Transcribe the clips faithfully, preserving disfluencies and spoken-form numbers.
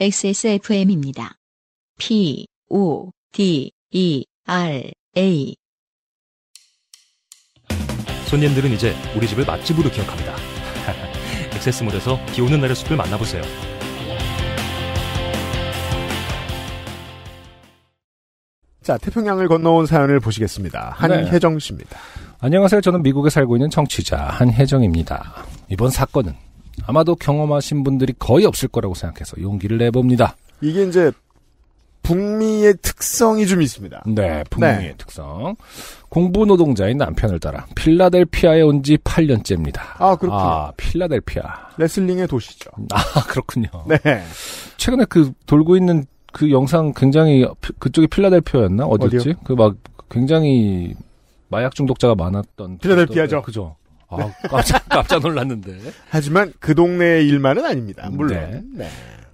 엑스에스에프엠입니다. P, O, D, E, R, A. 손님들은 이제 우리 집을 맛집으로 기억합니다. 엑세스몰에서 비 오는 날의 숲을 만나보세요. 자, 태평양을 건너온 사연을 보시겠습니다. 한혜정 씨입니다. 안녕하세요. 저는 미국에 살고 있는 청취자 한혜정입니다. 이번 사건은 아마도 경험하신 분들이 거의 없을 거라고 생각해서 용기를 내봅니다. 이게 이제 북미의 특성이 좀 있습니다. 네, 북미의 네. 특성. 공부 노동자인 남편을 따라 필라델피아에 온 지 팔 년째입니다. 아, 그렇군요. 아, 필라델피아. 레슬링의 도시죠. 아, 그렇군요. 네. 최근에 그 돌고 있는 그 영상 굉장히 그쪽이 필라델피아였나? 어디였지? 그 막 굉장히 마약 중독자가 많았던 필라델피아죠. 그죠. 아, 깜짝 깜짝 놀랐는데. 하지만 그 동네의 일만은 아닙니다. 물론. 네. 네.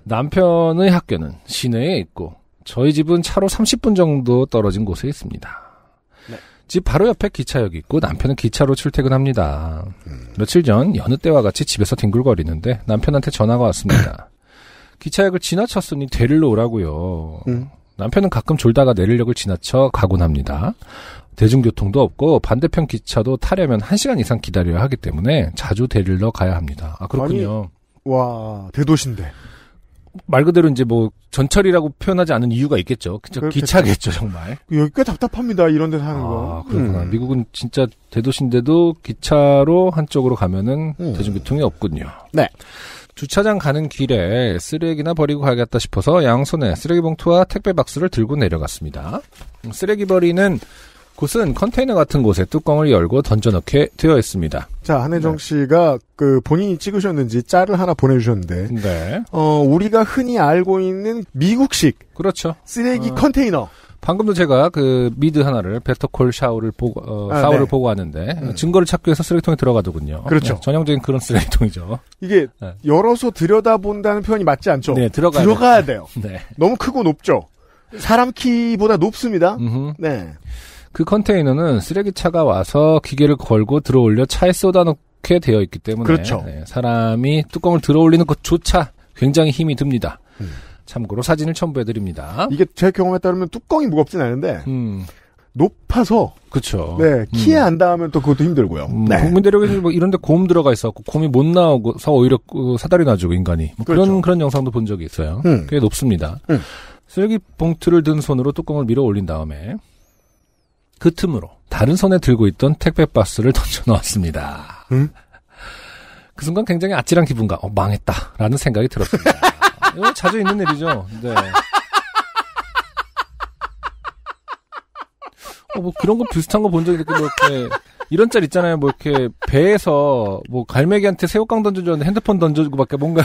남편의 학교는 시내에 있고 저희 집은 차로 삼십 분 정도 떨어진 곳에 있습니다. 네. 집 바로 옆에 기차역이 있고 남편은 기차로 출퇴근합니다. 음. 며칠 전 여느 때와 같이 집에서 뒹굴거리는데 남편한테 전화가 왔습니다. 기차역을 지나쳤으니 데리러 오라고요. 음. 남편은 가끔 졸다가 내리역을 지나쳐 가곤 합니다. 대중교통도 없고 반대편 기차도 타려면 한 시간 이상 기다려야 하기 때문에 자주 데리러 가야 합니다. 아, 그렇군요. 아니, 와, 대도시인데. 말 그대로 이제 뭐 전철이라고 표현하지 않은 이유가 있겠죠. 기차겠죠, 정말. 여기 꽤 답답합니다. 이런 데 사는 거. 아, 그렇구나. 음. 미국은 진짜 대도시인데도 기차로 한쪽으로 가면은 음. 대중교통이 없군요. 네. 주차장 가는 길에 쓰레기나 버리고 가야겠다 싶어서 양손에 쓰레기 봉투와 택배 박스를 들고 내려갔습니다. 쓰레기 버리는 곳은 컨테이너 같은 곳에 뚜껑을 열고 던져넣게 되어 있습니다. 자, 한혜정 네. 씨가 그 본인이 찍으셨는지 짤을 하나 보내주셨는데, 네. 어 우리가 흔히 알고 있는 미국식 그렇죠. 쓰레기 어, 컨테이너. 방금도 제가 그 미드 하나를 베터콜 샤워를 보고 어, 아, 샤워를 네. 보고 왔는데 음. 증거를 찾기 위해서 쓰레기통에 들어가더군요. 그렇죠. 네, 전형적인 그런 쓰레기통이죠. 이게 네. 열어서 들여다본다는 표현이 맞지 않죠? 네, 들어가야, 들어가야 돼요. 네. 너무 크고 높죠. 사람 키보다 높습니다. 음흠. 네. 그 컨테이너는 쓰레기차가 와서 기계를 걸고 들어올려 차에 쏟아놓게 되어 있기 때문에 그렇죠. 네, 사람이 뚜껑을 들어올리는 것조차 굉장히 힘이 듭니다. 음. 참고로 사진을 첨부해드립니다. 이게 제 경험에 따르면 뚜껑이 무겁진 않은데 음. 높아서 그렇죠. 네, 키에 음. 안 닿으면 또 그것도 힘들고요. 음, 네. 국민대로에 뭐 이런데 곰 들어가 있었고 곰이 못 나오고서 오히려 사다리 놔주고 인간이 뭐 그렇죠. 그런 그런 영상도 본 적이 있어요. 음. 꽤 높습니다. 음. 쓰레기 봉투를 든 손으로 뚜껑을 밀어 올린 다음에 그 틈으로 다른 손에 들고 있던 택배 박스를 던져 넣었습니다. 음? 그 순간 굉장히 아찔한 기분과 어, 망했다라는 생각이 들었습니다. 이거 자주 있는 일이죠. 네. 어, 뭐 그런 거 비슷한 거 본 적이 있고 뭐 이렇게 이런 짤 있잖아요. 뭐 이렇게 배에서 뭐 갈매기한테 새우깡 던져줬는데 핸드폰 던져주고밖에 뭔가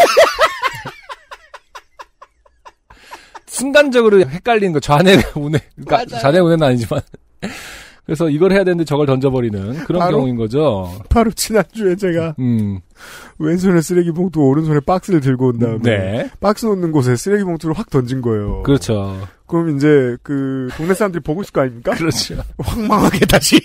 순간적으로 헷갈리는 거 좌뇌 우뇌 그러니까 좌뇌 우뇌는 아니지만 그래서 이걸 해야 되는데 저걸 던져버리는 그런 바로, 경우인 거죠. 바로 지난주에 제가 음. 왼손에 쓰레기 봉투 오른손에 박스를 들고 온 다음에 네. 박스 놓는 곳에 쓰레기 봉투를 확 던진 거예요. 그렇죠. 그럼 이제 그 동네 사람들이 보고 있을 거 아닙니까? 그렇죠. 황망하게 다시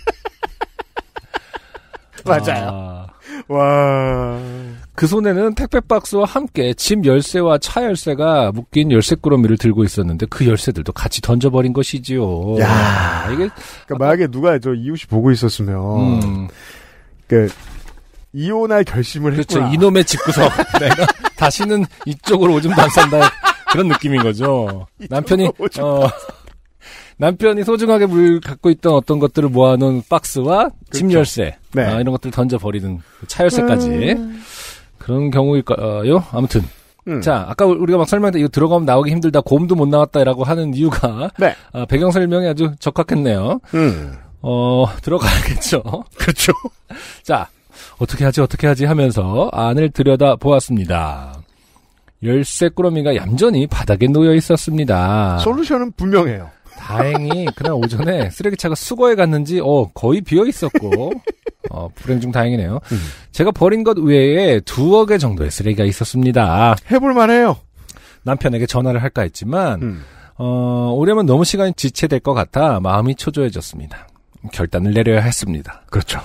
맞아요. 아. 와. 그 손에는 택배 박스와 함께 집 열쇠와 차 열쇠가 묶인 열쇠 꾸러미를 들고 있었는데 그 열쇠들도 같이 던져버린 것이지요. 야, 이게 그러니까 만약에 누가 저 이웃이 보고 있었으면, 음. 그 이혼할 결심을 그렇죠. 했구나. 이놈의 집구석. 내가 다시는 이쪽으로 오줌도 안 싼다. 그런 느낌인 거죠. 남편이 어. 남편이 소중하게 물 갖고 있던 어떤 것들을 모아놓은 박스와 그렇죠. 집 열쇠 네. 아, 이런 것들을 던져버리는 차 열쇠까지 음... 그런 경우일까요? 아무튼 음. 자 아까 우리가 막 설명했는데 이거 들어가면 나오기 힘들다 곰도 못 나왔다라고 하는 이유가 네. 아, 배경 설명이 아주 적합했네요. 음. 어 들어가야겠죠. 그렇죠. 자 어떻게 하지 어떻게 하지 하면서 안을 들여다 보았습니다. 열쇠 꾸러미가 얌전히 바닥에 놓여 있었습니다. 솔루션은 분명해요. 다행히 그날 오전에 쓰레기차가 수거해 갔는지 어 거의 비어 있었고 어 불행 중 다행이네요. 음. 제가 버린 것 외에 두어 개 정도의 쓰레기가 있었습니다. 해볼 만해요. 남편에게 전화를 할까 했지만 음. 어 오려면 너무 시간이 지체될 것 같아 마음이 초조해졌습니다. 결단을 내려야 했습니다. 그렇죠.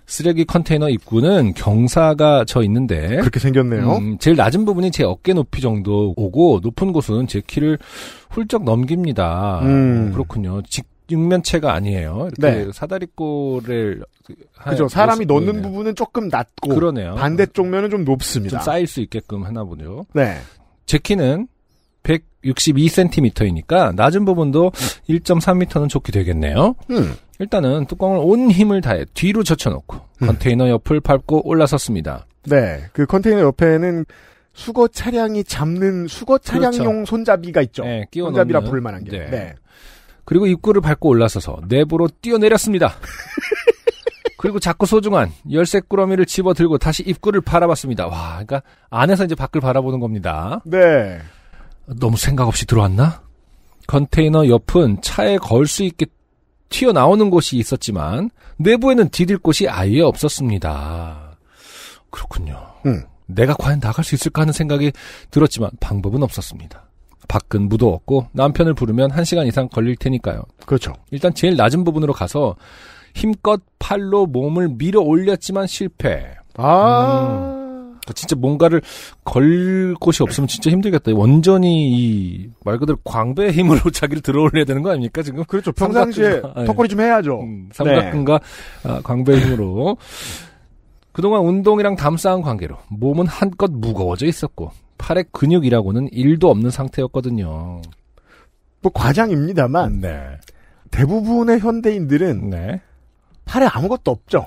쓰레기 컨테이너 입구는 경사가 져 있는데 그렇게 생겼네요. 음, 제일 낮은 부분이 제 어깨 높이 정도 오고 높은 곳은 제 키를 훌쩍 넘깁니다. 음. 어, 그렇군요. 직육면체가 아니에요. 이렇게 네. 사다리꼴을 그죠. 사람이 넣는 부분은 조금 낮고 그러네요. 반대쪽 면은 좀 높습니다. 좀 쌓일 수 있게끔 하나 보네요. 네. 제 키는 백육십이 센티미터이니까 낮은 부분도 일 점 삼 미터는 좋게 되겠네요. 음. 일단은 뚜껑을 온 힘을 다해 뒤로 젖혀놓고 음. 컨테이너 옆을 밟고 올라섰습니다. 네. 그 컨테이너 옆에는 수거 차량이 잡는 수거 차량용 그렇죠. 손잡이가 있죠. 네, 끼워 손잡이라 넣는. 부를 만한 게. 네. 네. 그리고 입구를 밟고 올라서서 내부로 뛰어내렸습니다. 그리고 자꾸 소중한 열쇠 꾸러미를 집어들고 다시 입구를 바라봤습니다. 와, 그러니까 안에서 이제 밖을 바라보는 겁니다. 네. 너무 생각 없이 들어왔나? 컨테이너 옆은 차에 걸 수 있게 튀어나오는 곳이 있었지만 내부에는 디딜 곳이 아예 없었습니다. 그렇군요. 음. 내가 과연 나갈 수 있을까 하는 생각이 들었지만 방법은 없었습니다. 밖은 무더웠고 남편을 부르면 한 시간 이상 걸릴 테니까요. 그렇죠. 일단 제일 낮은 부분으로 가서 힘껏 팔로 몸을 밀어 올렸지만 실패. 아. 음. 진짜 뭔가를 걸 곳이 없으면 진짜 힘들겠다. 완전히 이 말 그대로 광배의 힘으로 자기를 들어 올려야 되는 거 아닙니까 지금? 그렇죠. 평상시에 삼각근과, 턱걸이 좀 해야죠. 음, 삼각근과 네. 아, 광배의 힘으로. 그동안 운동이랑 담쌓은 관계로 몸은 한껏 무거워져 있었고 팔의 근육이라고는 일도 없는 상태였거든요. 뭐 과장입니다만 네. 대부분의 현대인들은 네. 팔에 아무것도 없죠.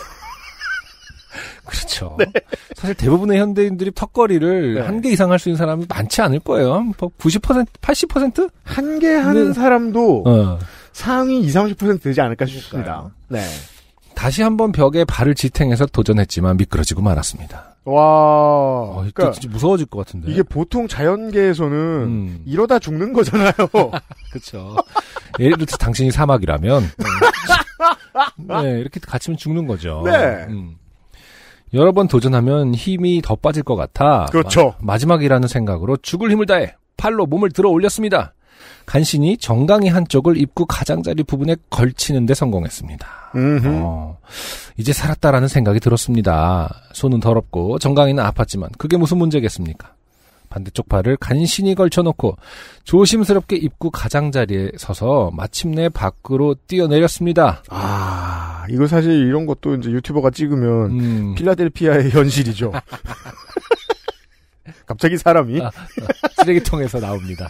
그렇죠. 네. 사실 대부분의 현대인들이 턱걸이를 네. 한 개 이상 할 수 있는 사람이 많지 않을 거예요. 뭐 구십 퍼센트, 팔십 퍼센트? 한 개 하는 네. 사람도 어. 상위 이십, 삼십 퍼센트 되지 않을까 싶습니다. 네. 다시 한번 벽에 발을 지탱해서 도전했지만 미끄러지고 말았습니다. 와. 어, 이때 그러니까 진짜 무서워질 것 같은데. 이게 보통 자연계에서는 음. 이러다 죽는 거잖아요. 그렇죠. 예를 들어서 당신이 사막이라면 네, 이렇게 갇히면 죽는 거죠. 네. 음. 여러 번 도전하면 힘이 더 빠질 것 같아. 그렇죠. 마, 마지막이라는 생각으로 죽을 힘을 다해 팔로 몸을 들어 올렸습니다. 간신히 정강이 한쪽을 입구 가장자리 부분에 걸치는 데 성공했습니다. 어, 이제 살았다라는 생각이 들었습니다. 손은 더럽고 정강이는 아팠지만 그게 무슨 문제겠습니까? 반대쪽 발을 간신히 걸쳐놓고 조심스럽게 입구 가장자리에 서서 마침내 밖으로 뛰어내렸습니다. 아, 이거 사실 이런 것도 이제 유튜버가 찍으면 음. 필라델피아의 현실이죠. 갑자기 사람이 아, 아, 쓰레기통에서 나옵니다.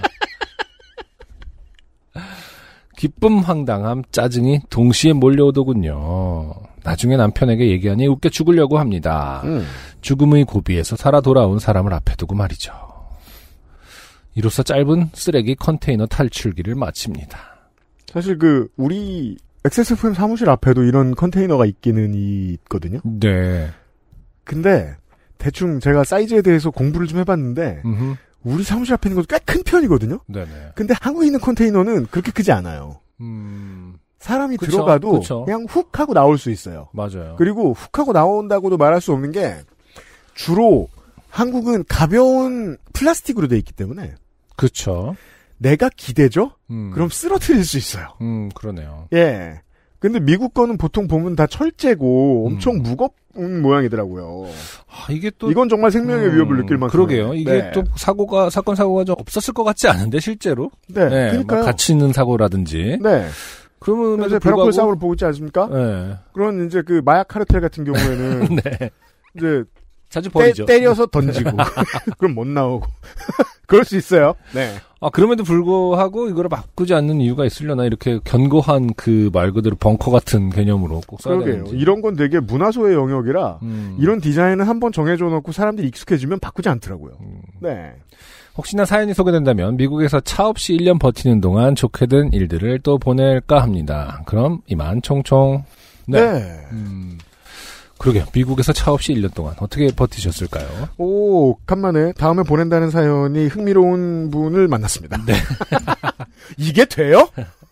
기쁨, 황당함, 짜증이 동시에 몰려오더군요. 나중에 남편에게 얘기하니 웃겨 죽으려고 합니다. 음. 죽음의 고비에서 살아 돌아온 사람을 앞에 두고 말이죠. 이로써 짧은 쓰레기 컨테이너 탈출기를 마칩니다. 사실 그 우리 엑스에스에프엠 사무실 앞에도 이런 컨테이너가 있기는 있거든요. 네. 근데 대충 제가 사이즈에 대해서 공부를 좀 해봤는데 음흠. 우리 사무실 앞에 있는 것도 꽤 큰 편이거든요. 네네. 근데 한국에 있는 컨테이너는 그렇게 크지 않아요. 음. 사람이 그쵸, 들어가도 그쵸. 그냥 훅 하고 나올 수 있어요. 맞아요. 그리고 훅 하고 나온다고도 말할 수 없는 게 주로 한국은 가벼운 플라스틱으로 돼 있기 때문에 그렇죠. 내가 기대죠? 음. 그럼 쓰러뜨릴 수 있어요. 음, 그러네요. 예. 근데 미국 거는 보통 보면 다 철제고 엄청 음. 무겁은 모양이더라고요. 아, 이게 또 이건 정말 생명의 음, 위협을 느낄 만큼. 그러게요. 이게 네. 또 사고가 사건 사고가 좀 없었을 것 같지 않은데 실제로. 네. 네, 그러니까요. 막 같이 있는 사고라든지. 네. 그러면 이제 베러콜 싸움을 보고 있지 않습니까? 네. 그런 이제 그 마약 카르텔 같은 경우에는 네. 이제 자주 때, 버리죠. 때려서 던지고 그럼 못 나오고 그럴 수 있어요. 네. 아, 그럼에도 불구하고 이거를 바꾸지 않는 이유가 있으려나 이렇게 견고한 그 말 그대로 벙커 같은 개념으로 꼭 써야 그러게요. 되는지. 이런 건 되게 문화소의 영역이라 음. 이런 디자인은 한번 정해줘 놓고 사람들이 익숙해지면 바꾸지 않더라고요. 음. 네. 혹시나 사연이 소개된다면 미국에서 차 없이 일 년 버티는 동안 좋게 된 일들을 또 보낼까 합니다. 그럼 이만 총총. 네. 네. 음. 그러게요. 미국에서 차 없이 일 년 동안 어떻게 버티셨을까요? 오, 간만에 다음에 보낸다는 사연이 흥미로운 분을 만났습니다. 네. 이게 돼요?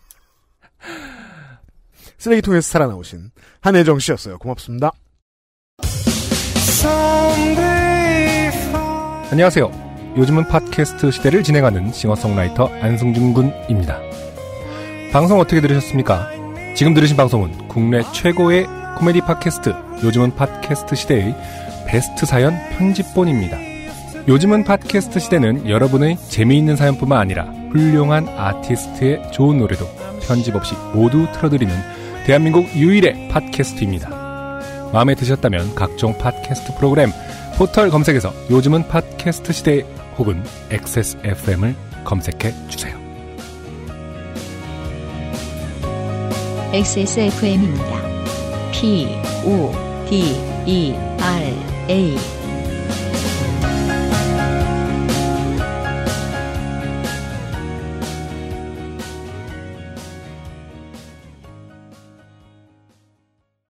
쓰레기통에서 살아나오신 한혜정 씨였어요. 고맙습니다. 안녕하세요. 요즘은 팟캐스트 시대를 진행하는 싱어송라이터 안승준 군입니다. 방송 어떻게 들으셨습니까? 지금 들으신 방송은 국내 최고의 코미디 팟캐스트 요즘은 팟캐스트 시대의 베스트 사연 편집본입니다. 요즘은 팟캐스트 시대는 여러분의 재미있는 사연뿐만 아니라 훌륭한 아티스트의 좋은 노래도 편집 없이 모두 틀어드리는 대한민국 유일의 팟캐스트입니다. 마음에 드셨다면 각종 팟캐스트 프로그램 포털 검색에서 요즘은 팟캐스트 시대 혹은 엑스에스에프엠을 검색해 주세요. 엑스에스에프엠입니다. P, O, D, E, R, A